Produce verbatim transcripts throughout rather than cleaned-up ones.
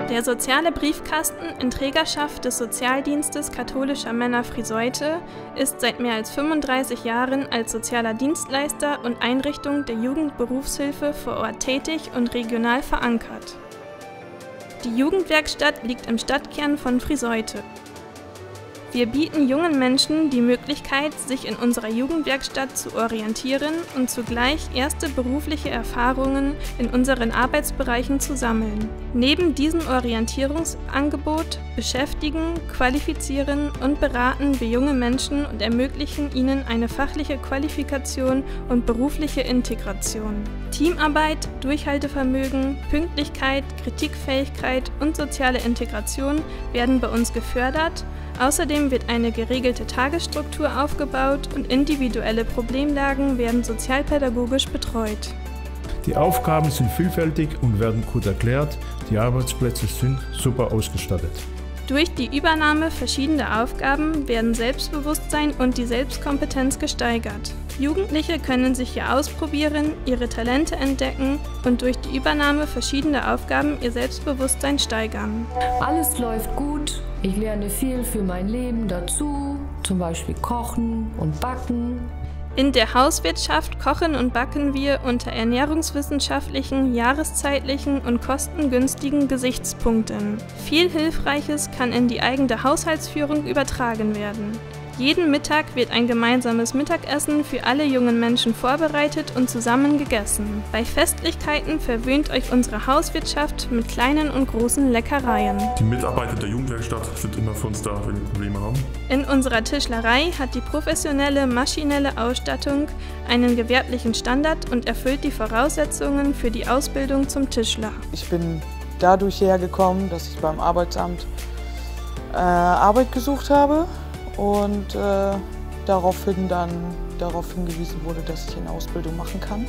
Der soziale Briefkasten in Trägerschaft des Sozialdienstes katholischer Männer Friseute ist seit mehr als fünfunddreißig Jahren als sozialer Dienstleister und Einrichtung der Jugendberufshilfe vor Ort tätig und regional verankert. Die Jugendwerkstatt liegt im Stadtkern von Friseute. Wir bieten jungen Menschen die Möglichkeit, sich in unserer Jugendwerkstatt zu orientieren und zugleich erste berufliche Erfahrungen in unseren Arbeitsbereichen zu sammeln. Neben diesem Orientierungsangebot beschäftigen, qualifizieren und beraten wir junge Menschen und ermöglichen ihnen eine fachliche Qualifikation und berufliche Integration. Teamarbeit, Durchhaltevermögen, Pünktlichkeit, Kritikfähigkeit und soziale Integration werden bei uns gefördert. Außerdem wird eine geregelte Tagesstruktur aufgebaut und individuelle Problemlagen werden sozialpädagogisch betreut. Die Aufgaben sind vielfältig und werden gut erklärt, die Arbeitsplätze sind super ausgestattet. Durch die Übernahme verschiedener Aufgaben werden Selbstbewusstsein und die Selbstkompetenz gesteigert. Jugendliche können sich hier ausprobieren, ihre Talente entdecken und durch die Übernahme verschiedener Aufgaben ihr Selbstbewusstsein steigern. Alles läuft gut, ich lerne viel für mein Leben dazu, zum Beispiel kochen und backen. In der Hauswirtschaft kochen und backen wir unter ernährungswissenschaftlichen, jahreszeitlichen und kostengünstigen Gesichtspunkten. Viel Hilfreiches kann in die eigene Haushaltsführung übertragen werden. Jeden Mittag wird ein gemeinsames Mittagessen für alle jungen Menschen vorbereitet und zusammen gegessen. Bei Festlichkeiten verwöhnt euch unsere Hauswirtschaft mit kleinen und großen Leckereien. Die Mitarbeiter der Jugendwerkstatt sind immer für uns da, wenn wir Probleme haben. In unserer Tischlerei hat die professionelle maschinelle Ausstattung einen gewerblichen Standard und erfüllt die Voraussetzungen für die Ausbildung zum Tischler. Ich bin dadurch hergekommen, dass ich beim Arbeitsamt äh, Arbeit gesucht habe. Und äh, daraufhin dann darauf hingewiesen wurde, dass ich eine Ausbildung machen kann.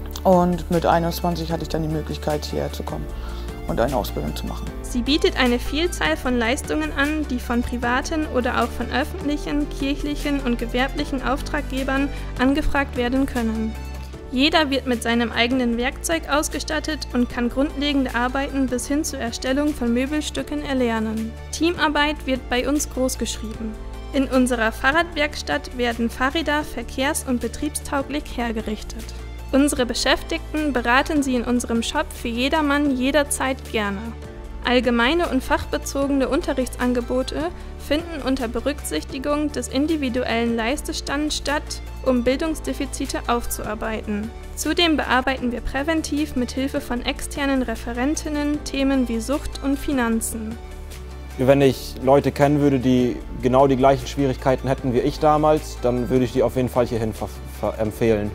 Und mit einundzwanzig hatte ich dann die Möglichkeit, hierher zu kommen und eine Ausbildung zu machen. Sie bietet eine Vielzahl von Leistungen an, die von privaten oder auch von öffentlichen, kirchlichen und gewerblichen Auftraggebern angefragt werden können. Jeder wird mit seinem eigenen Werkzeug ausgestattet und kann grundlegende Arbeiten bis hin zur Erstellung von Möbelstücken erlernen. Teamarbeit wird bei uns großgeschrieben. In unserer Fahrradwerkstatt werden Fahrräder verkehrs- und betriebstauglich hergerichtet. Unsere Beschäftigten beraten Sie in unserem Shop für jedermann jederzeit gerne. Allgemeine und fachbezogene Unterrichtsangebote finden unter Berücksichtigung des individuellen Leistestands statt, um Bildungsdefizite aufzuarbeiten. Zudem bearbeiten wir präventiv mit Hilfe von externen Referentinnen Themen wie Sucht und Finanzen. Wenn ich Leute kennen würde, die genau die gleichen Schwierigkeiten hätten wie ich damals, dann würde ich die auf jeden Fall hierhin empfehlen.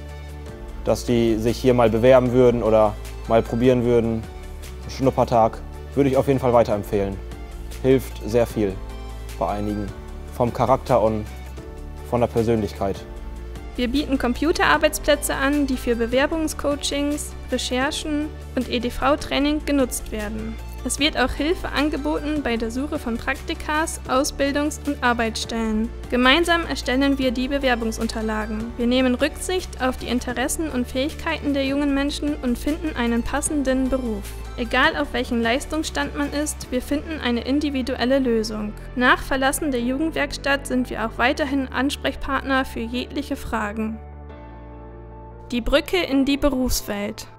Dass die sich hier mal bewerben würden oder mal probieren würden, einen Schnuppertag, würde ich auf jeden Fall weiterempfehlen. Hilft sehr viel bei einigen, vom Charakter und von der Persönlichkeit. Wir bieten Computerarbeitsplätze an, die für Bewerbungscoachings, Recherchen und E D V-Training genutzt werden. Es wird auch Hilfe angeboten bei der Suche von Praktikas, Ausbildungs- und Arbeitsstellen. Gemeinsam erstellen wir die Bewerbungsunterlagen. Wir nehmen Rücksicht auf die Interessen und Fähigkeiten der jungen Menschen und finden einen passenden Beruf. Egal auf welchem Leistungsstand man ist, wir finden eine individuelle Lösung. Nach Verlassen der Jugendwerkstatt sind wir auch weiterhin Ansprechpartner für jegliche Fragen. Die Brücke in die Berufswelt.